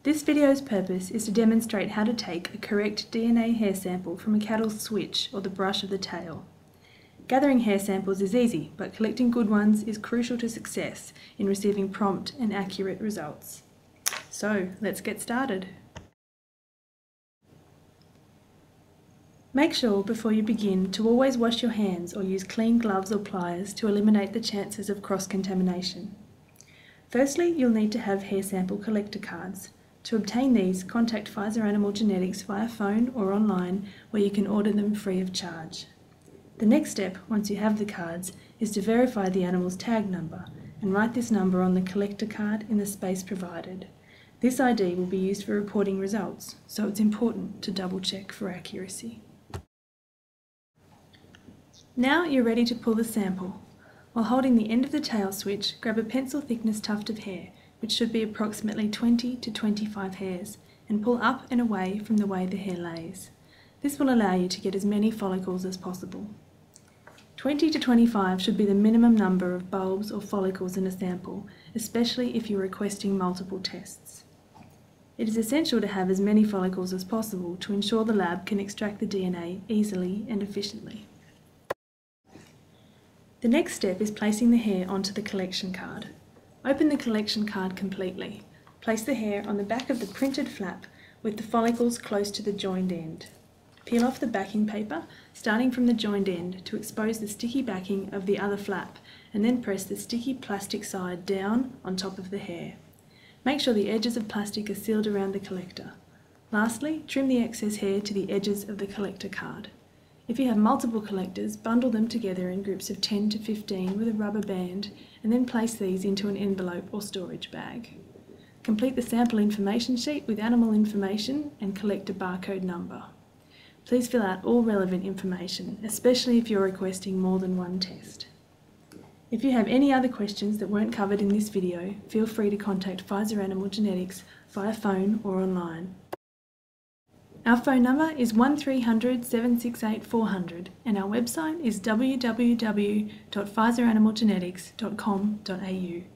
This video's purpose is to demonstrate how to take a correct DNA hair sample from a cattle's switch or the brush of the tail. Gathering hair samples is easy, but collecting good ones is crucial to success in receiving prompt and accurate results. So, let's get started. Make sure before you begin to always wash your hands or use clean gloves or pliers to eliminate the chances of cross-contamination. Firstly, you'll need to have hair sample collector cards. To obtain these, contact Pfizer Animal Genetics via phone or online, where you can order them free of charge. The next step, once you have the cards, is to verify the animal's tag number and write this number on the collector card in the space provided. This ID will be used for reporting results, so it's important to double check for accuracy. Now you're ready to pull the sample. While holding the end of the tail switch, grab a pencil thickness tuft of hair, which should be approximately 20 to 25 hairs, and pull up and away from the way the hair lays. This will allow you to get as many follicles as possible. 20 to 25 should be the minimum number of bulbs or follicles in a sample, especially if you're requesting multiple tests. It is essential to have as many follicles as possible to ensure the lab can extract the DNA easily and efficiently. The next step is placing the hair onto the collection card. Open the collection card completely. Place the hair on the back of the printed flap with the follicles close to the joined end. Peel off the backing paper, starting from the joined end to expose the sticky backing of the other flap, and then press the sticky plastic side down on top of the hair. Make sure the edges of plastic are sealed around the collector. Lastly, trim the excess hair to the edges of the collector card. If you have multiple collectors, bundle them together in groups of 10 to 15 with a rubber band, and then place these into an envelope or storage bag. Complete the sample information sheet with animal information and collector barcode number. Please fill out all relevant information, especially if you're requesting more than one test. If you have any other questions that weren't covered in this video, feel free to contact Pfizer Animal Genetics via phone or online. Our phone number is 1300 768 400 and our website is www.pfizeranimalgenetics.com.au.